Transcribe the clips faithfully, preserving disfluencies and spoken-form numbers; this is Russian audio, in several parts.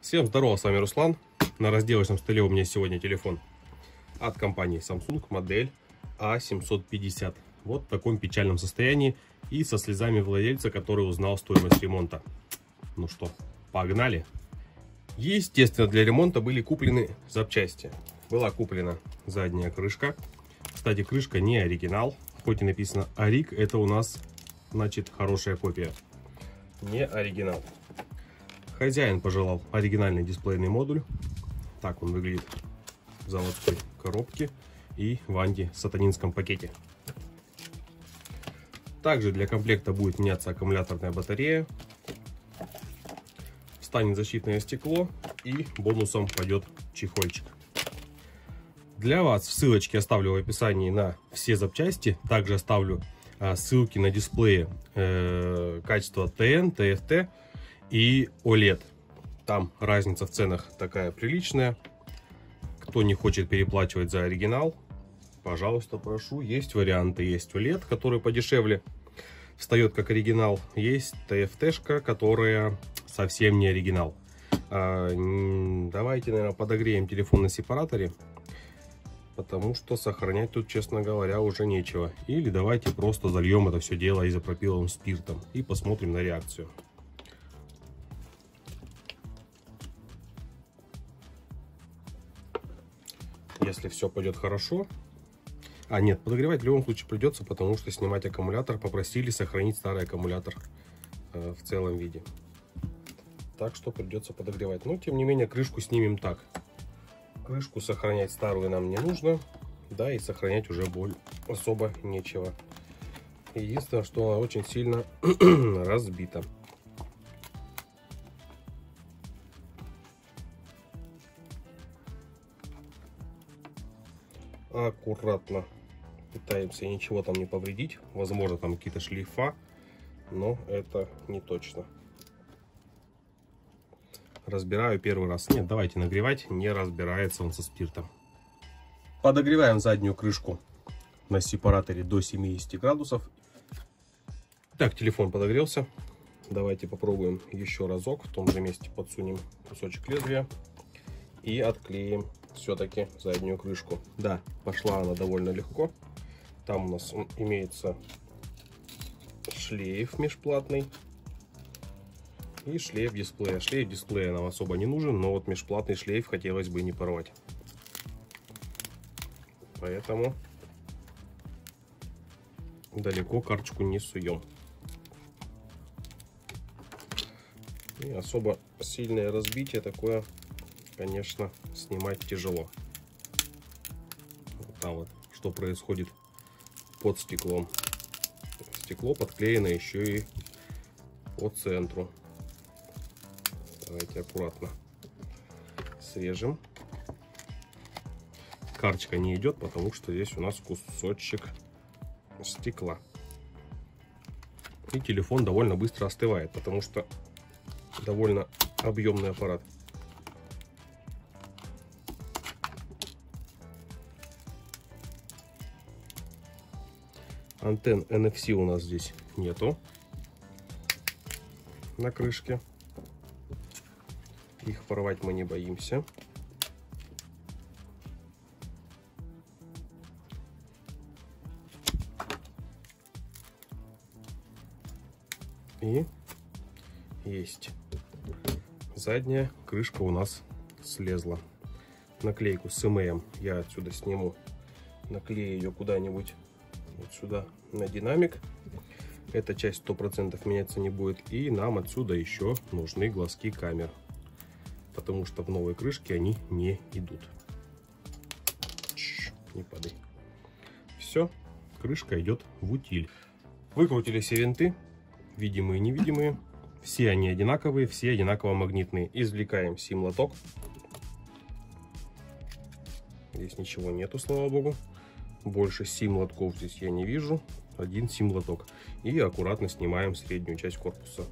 Всем здорово, с вами Руслан. На разделочном столе у меня сегодня телефон от компании Samsung, модель А семьсот пятьдесят. Вот в таком печальном состоянии и со слезами владельца, который узнал стоимость ремонта. Ну что, погнали. Естественно, для ремонта были куплены запчасти. Была куплена задняя крышка. Кстати, крышка не оригинал, хоть и написано Ориг, это у нас, значит, хорошая копия. Не оригинал. Хозяин пожелал оригинальный дисплейный модуль. Так он выглядит в заводской коробке и в анти-сатанинском пакете. Также для комплекта будет меняться аккумуляторная батарея. Встанет защитное стекло и бонусом пойдет чехольчик. Для вас в ссылочке оставлю в описании на все запчасти. Также оставлю а, ссылки на дисплеи э, качества тэ эн, тэ эф тэ и о лед. Там разница в ценах такая приличная. Кто не хочет переплачивать за оригинал, пожалуйста, прошу. Есть варианты. Есть о лед, который подешевле, встает как оригинал. Есть тэ эф тэ-шка, которая совсем не оригинал. А, давайте, наверное, подогреем телефон на сепараторе, потому что сохранять тут, честно говоря, уже нечего. Или давайте просто зальем это все дело изопропиловым спиртом и посмотрим на реакцию. Если все пойдет хорошо. А нет, подогревать в любом случае придется, потому что снимать аккумулятор попросили сохранить старый аккумулятор э, в целом виде. Так что придется подогревать. Но тем не менее крышку снимем так. Крышку сохранять старую нам не нужно. Да, и сохранять уже боль особо нечего. Единственное, что она очень сильно разбита. Аккуратно пытаемся ничего там не повредить. Возможно, там какие-то шлейфа, но это не точно. Разбираю первый раз. Нет, давайте нагревать. Не разбирается он со спиртом. Подогреваем заднюю крышку на сепараторе до семидесяти градусов. Так, телефон подогрелся. Давайте попробуем еще разок. В том же месте подсунем кусочек лезвия и отклеим все-таки заднюю крышку. Да, пошла она довольно легко. Там у нас имеется шлейф межплатный и шлейф дисплея. Шлейф дисплея нам особо не нужен, но вот межплатный шлейф хотелось бы не порвать. Поэтому далеко карточку не суем. И особо сильное разбитие такое, конечно, снимать тяжело. Вот там вот что происходит под стеклом. Стекло подклеено еще и по центру. Давайте аккуратно срежем. Карточка не идет, потому что здесь у нас кусочек стекла. И телефон довольно быстро остывает, потому что довольно объемный аппарат. Антенн эн эф си у нас здесь нету на крышке. Их порвать мы не боимся. И есть. Задняя крышка у нас слезла. Наклейку с эм эм я отсюда сниму. Наклею ее куда-нибудь вот сюда на динамик. Эта часть сто процентов меняться не будет. И нам отсюда еще нужны глазки камер, потому что в новой крышке они не идут. Чш, не падай. Все, крышка идет в утиль. Выкрутили все винты, видимые и невидимые. Все они одинаковые, все одинаково магнитные. Извлекаем сим-лоток. Здесь ничего нету, слава богу. Больше сим-лотков здесь я не вижу. Один сим-лоток. И аккуратно снимаем среднюю часть корпуса.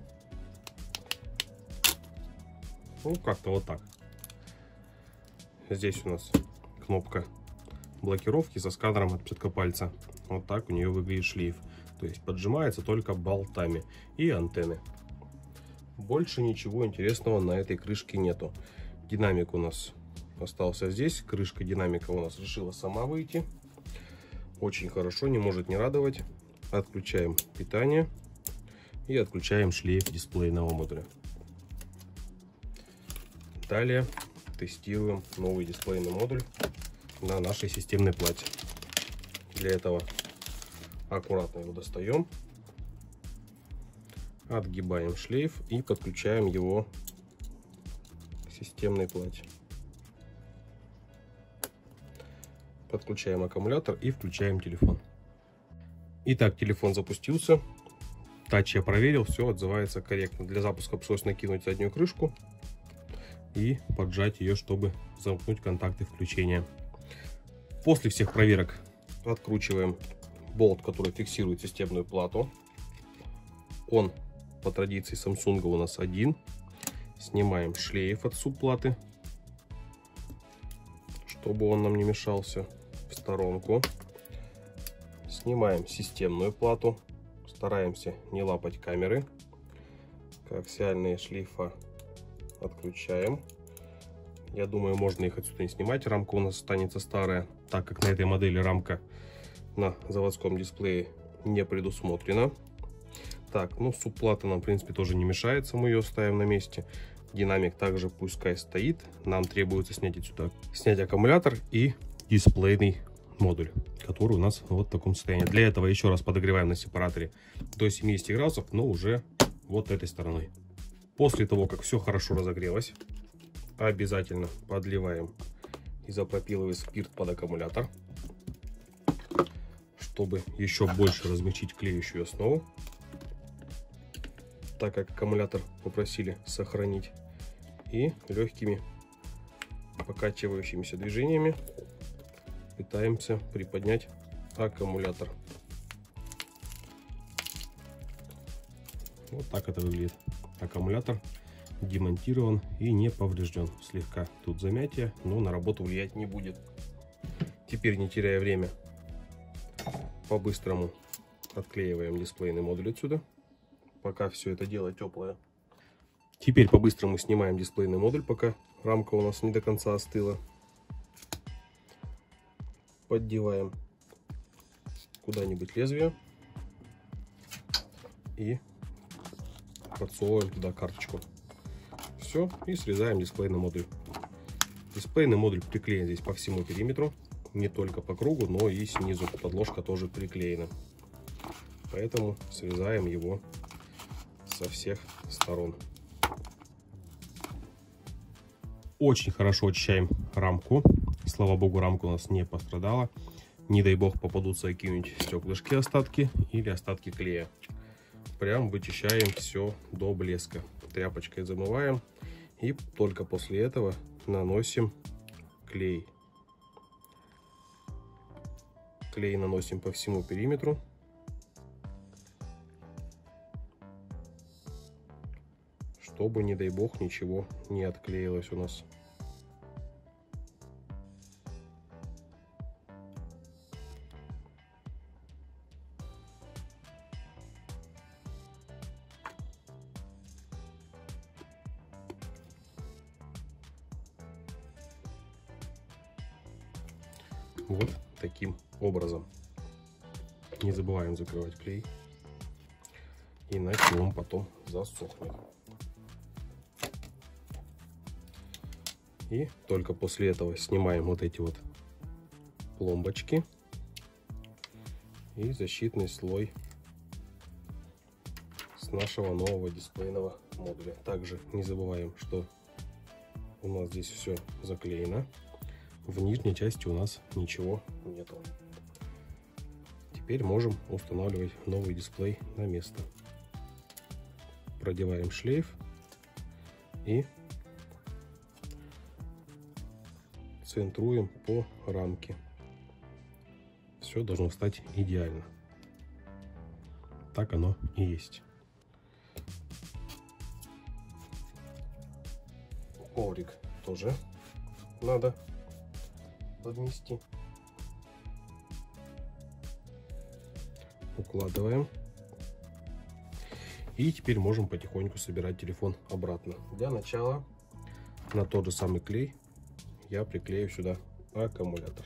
Ну, как-то вот так. Здесь у нас кнопка блокировки со сканером отпечатка пальца. Вот так у нее выглядит шлейф. То есть поджимается только болтами. И антенны. больше ничего интересного на этой крышке нету. Динамик у нас остался здесь. Крышка динамика у нас решила сама выйти. Очень хорошо, не может не радовать. Отключаем питание и отключаем шлейф дисплейного модуля. Далее тестируем новый дисплейный модуль на нашей системной плате. Для этого аккуратно его достаем, отгибаем шлейф и подключаем его к системной плате. Подключаем аккумулятор и включаем телефон. Итак, телефон запустился. Тач я проверил, все отзывается корректно. Для запуска пришлось накинуть заднюю крышку и поджать ее, чтобы замкнуть контакты включения. После всех проверок откручиваем болт, который фиксирует системную плату. Он по традиции Samsung у нас один. Снимаем шлейф от субплаты, чтобы он нам не мешался, в сторонку. Снимаем системную плату. Стараемся не лапать камеры. Коаксиальные шлейфа отключаем. Я думаю, можно их отсюда не снимать. Рамка у нас останется старая, так как на этой модели рамка на заводском дисплее не предусмотрена. Так, ну субплата нам в принципе тоже не мешается, мы ее ставим на месте. Динамик также пускай стоит. Нам требуется снять отсюда, снять аккумулятор и дисплейный модуль, который у нас вот в таком состоянии. Для этого еще раз подогреваем на сепараторе до семидесяти градусов, но уже вот этой стороной. После того, как все хорошо разогрелось, обязательно подливаем изопропиловый спирт под аккумулятор, чтобы еще больше размягчить клеющую основу, так как аккумулятор попросили сохранить. И легкими покачивающимися движениями пытаемся приподнять аккумулятор. Вот так это выглядит. Аккумулятор демонтирован и не поврежден. Слегка тут замятие, но на работу влиять не будет. Теперь, не теряя время, по-быстрому отклеиваем дисплейный модуль отсюда, пока все это дело теплое. Теперь по-быстрому снимаем дисплейный модуль, пока рамка у нас не до конца остыла. Поддеваем куда-нибудь лезвие и подсовываем туда карточку. Все, и срезаем дисплейный модуль. Дисплейный модуль приклеен здесь по всему периметру, не только по кругу, но и снизу. Подложка тоже приклеена. Поэтому срезаем его со всех сторон. Очень хорошо очищаем рамку. Слава богу, рамка у нас не пострадала. Не дай бог попадутся какие-нибудь стеклышки, остатки или остатки клея. Прям вычищаем все до блеска. Тряпочкой замываем и только после этого наносим клей. Клей наносим по всему периметру. Чтобы, не дай бог, ничего не отклеилось у нас. Вот таким образом. Не забываем закрывать клей, иначе он потом засохнет. И только после этого снимаем вот эти вот пломбочки и защитный слой с нашего нового дисплейного модуля. Также не забываем, что у нас здесь все заклеено. В нижней части у нас ничего нету. Теперь можем устанавливать новый дисплей на место. Продеваем шлейф и центруем по рамке. Все должно встать идеально. Так оно и есть. Коврик тоже надо поднести. Укладываем. И теперь можем потихоньку собирать телефон обратно. Для начала на тот же самый клей я приклею сюда аккумулятор.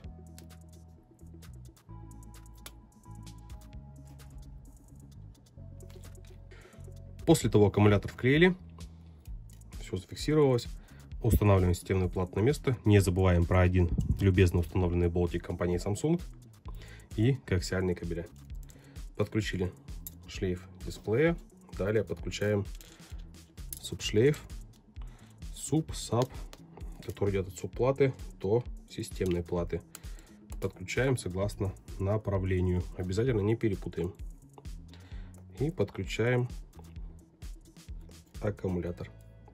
После того, аккумулятор вклеили, все зафиксировалось, устанавливаем системную плату на место. Не забываем про один любезно установленный болтик компании Samsung и коаксиальные кабеля. Подключили шлейф дисплея. Далее подключаем субшлейф, суб-саб, который идет от субплаты до системной платы. Подключаем согласно направлению. Обязательно не перепутаем. И подключаем аккумулятор.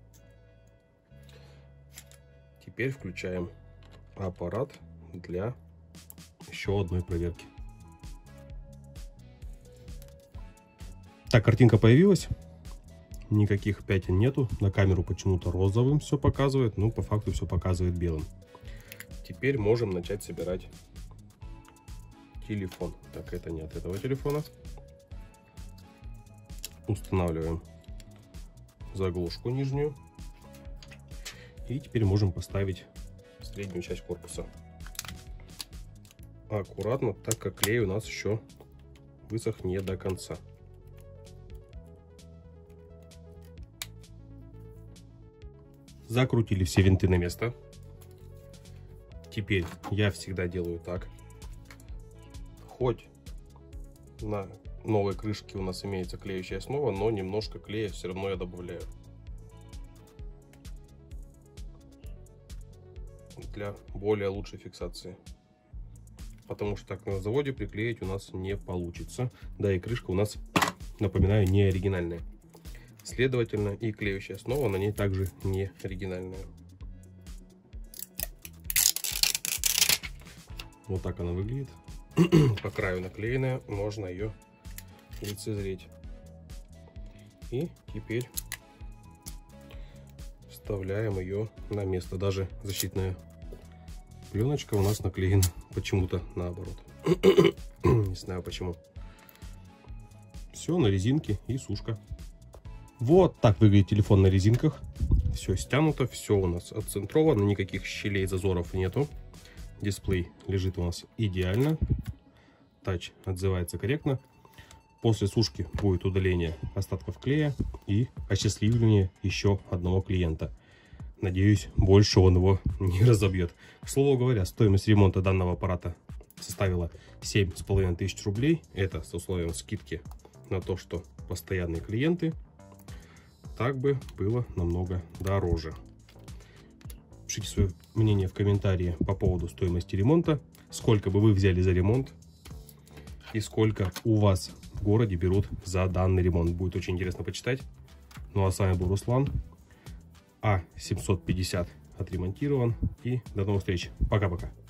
Теперь включаем аппарат для еще одной проверки. Так, картинка появилась. Никаких пятен нету. На камеру почему-то розовым все показывает, но по факту все показывает белым. Теперь можем начать собирать телефон. Так, это не от этого телефона. Устанавливаем заглушку нижнюю. И теперь можем поставить среднюю часть корпуса. Аккуратно, так как клей у нас еще высох не до конца. Закрутили все винты на место. Теперь я всегда делаю так. Хоть на новой крышке у нас имеется клеющая основа, но немножко клея все равно я добавляю. Для более лучшей фиксации. Потому что так на заводе приклеить у нас не получится. Да, и крышка у нас, напоминаю, не оригинальная. Следовательно, и клеющая основа на ней также не оригинальная. Вот так она выглядит. По краю наклеенная, можно ее лицезреть. И теперь вставляем ее на место. Даже защитная пленочка у нас наклеена почему-то наоборот. Не знаю почему. Все на резинке и сушка. Вот так выглядит телефон на резинках. Все стянуто, все у нас отцентровано, никаких щелей, зазоров нету. Дисплей лежит у нас идеально. Тач отзывается корректно. После сушки будет удаление остатков клея и осчастливление еще одного клиента. Надеюсь, больше он его не разобьет. К слову говоря, стоимость ремонта данного аппарата составила семь с половиной тысяч рублей. Это с условием скидки на то, что постоянные клиенты. Так бы было намного дороже. Пишите свое мнение в комментарии по поводу стоимости ремонта. Сколько бы вы взяли за ремонт и сколько у вас в городе берут за данный ремонт. Будет очень интересно почитать. Ну а с вами был Руслан. А семьсот пятьдесят отремонтирован. И до новых встреч. Пока-пока.